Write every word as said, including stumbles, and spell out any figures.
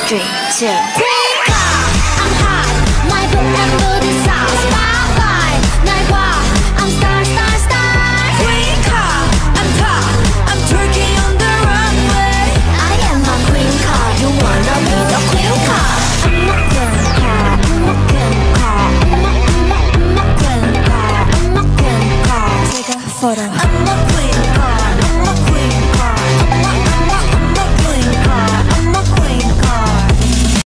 three, two. Queen car, I'm hot. My book and booty sauce. Spotlight, 날 봐. I'm star, star, star. Queen car, I'm top. I'm twerking on the runway. I am a queen car. You wanna be the queen car? I'm a queen car. I'm a queen car. I'm a, I'm a, I'm a queen car. I'm a queen car. Take a photo. I'm a queen